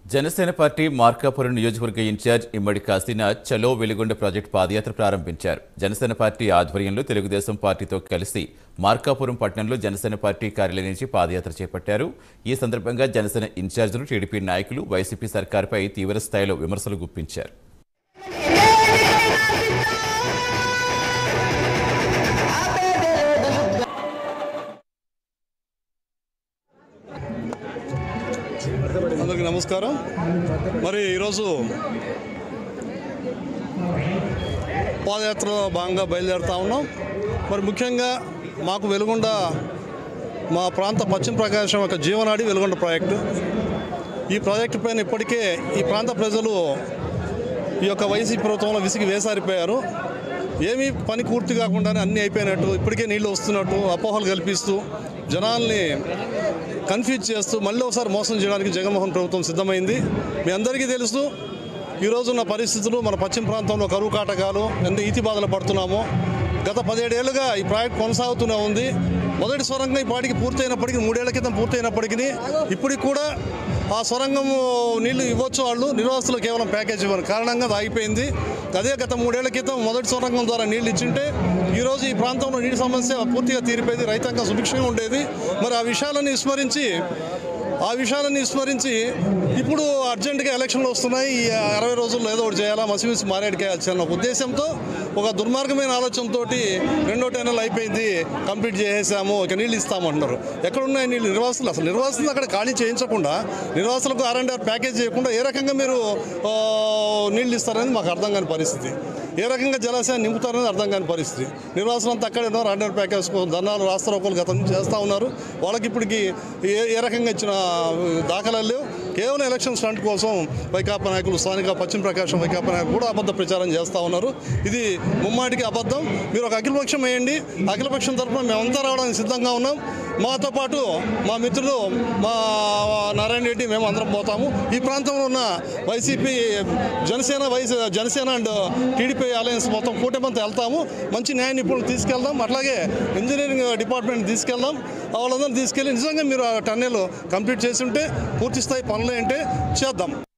Janasena party Markapuram నియోజకవర్గ incharge ఇమ్మడి కాశీనా చలో Veligonda project పాదయాత్ర ప్రారంభించారు. జనసేన పార్టీ ఆధ్వర్యంలో తెలుగుదేశం పార్టీతో కలిసి మార్కాపురం పట్టణంలో జనసేన పార్టీ కార్యాలయం నుంచి పాదయాత్ర చేపట్టారు. ఈ సందర్భంగా జనసేన ఇన్ఛార్జీలు, టీడీపీ నాయకులు వైసీపీ సర్కారుపై తీవ్ర స్థాయిలో విమర్శలు గుప్పించారు. అందరికీ నమస్కారం. మరి ఈరోజు పాదయాత్రలో భాగంగా బయలుదేరుతా ఉన్నాం. మరి ముఖ్యంగా మాకు వెలుగొండ మా ప్రాంత పశ్చిమ ప్రకాశం యొక్క జీవనాడి వెలుగొండ ప్రాజెక్టు. ఈ ప్రాజెక్టు పైన ఇప్పటికే ఈ ప్రాంత ప్రజలు ఈ యొక్క వైసీపీ ప్రభుత్వంలో విసిగి వేసారిపోయారు. ఏమీ పని పూర్తి కాకుండానే అన్నీ అయిపోయినట్టు, ఇప్పటికే నీళ్లు వస్తున్నట్టు అపోహలు కల్పిస్తూ జనాల్ని కన్ఫ్యూజ్ చేస్తూ మళ్ళీ ఒకసారి మోసం చేయడానికి జగన్మోహన్ ప్రభుత్వం సిద్ధమైంది. మీ అందరికీ తెలుసు ఈరోజున్న పరిస్థితులు. మన పశ్చిమ ప్రాంతంలో కరువు కాటకాలు ఎంత ఈతి బాధలు పడుతున్నామో. గత 17 ఏళ్ళుగా ఈ ప్రాజెక్ట్ కొనసాగుతూనే ఉంది. మొదటి సొరంగం ఈ పాటికి పూర్తయినప్పటికీ 3 ఏళ్ల క్రితం పూర్తయినప్పటికీ ఇప్పటికి కూడా ఆ సొరంగం నీళ్లు ఇవ్వచ్చు వాళ్ళు, నిర్వాసితులు కేవలం ప్యాకేజ్ ఇవ్వరు కారణంగా అది ఆగిపోయింది. అదే గత 3 ఏళ్ల క్రితం మొదటి సొరంగం ద్వారా నీళ్లు ఇచ్చింటే ఈరోజు ఈ ప్రాంతంలో నీటి సమస్య పూర్తిగా తీరిపోయింది, రైతాంగం సుభిక్షంగా ఉండేది. మరి ఆ విషయాలను విస్మరించి ఇప్పుడు అర్జెంటుగా ఎలక్షన్లు వస్తున్నాయి, ఈ 60 రోజుల్లో ఏదో ఒకటి చేయాలా, మసిమిసి మారేడుకేయాల్సిన ఉద్దేశంతో, ఒక దుర్మార్గమైన ఆలోచనతో రెండో టెన్నెలు అయిపోయింది, కంప్లీట్ చేసేసాము, ఇక నీళ్ళు ఇస్తామంటున్నారు. ఎక్కడున్నాయి నీళ్ళు? నిర్వాసులు అసలు నిర్వాసులు అక్కడ ఖాళీ చేయించకుండా, నిర్వాసులకు R&R ప్యాకేజ్ చేయకుండా ఏ రకంగా మీరు నీళ్ళు ఇస్తారనేది మాకు అర్థం కాని పరిస్థితి. ఏ రకంగా జలాశయాన్ని నింపుతారనేది అర్థం కాని పరిస్థితి. నిర్వాసులంతా అక్కడే ఉన్నారు, R&R ప్యాకేజ్ కోసం ధర్నాలు, రాస్తారోకోలు గతం నుంచి చేస్తూ ఉన్నారు. వాళ్ళకి ఇప్పటికి ఏ రకంగా ఇచ్చిన దాఖలాలు లేవు. కేవలం ఎలక్షన్ స్టంట్ కోసం వైకాపా నాయకులు, స్థానిక పశ్చిమ ప్రకాశం వైకాపా నాయకులు కూడా అబద్ధ ప్రచారం చేస్తూ ఉన్నారు. ఇది ముమ్మాటికి అబద్ధం. మీరు ఒక అఖిలపక్షం వేయండి, అఖిలపక్షం తరఫున మేమంతా రావడానికి సిద్ధంగా ఉన్నాం. మాతో పాటు మా మిత్రులు, మా నారాయణ రెడ్డి, మేము అందరం పోతాము. ఈ ప్రాంతంలో ఉన్న YCP, Janasena and TDP alliance మొత్తం కూటమితో వెళ్తాము. మంచి న్యాయ నిపుణులు తీసుకెళ్దాం, అట్లాగే ఇంజనీరింగ్ డిపార్ట్మెంట్ తీసుకెళ్దాం. వాళ్ళందరూ తీసుకెళ్ళి నిజంగా మీరు ఆ టన్నెల్ కంప్లీట్ చేసి ఉంటే, పూర్తి స్థాయి పనులు అంటే చేద్దాం.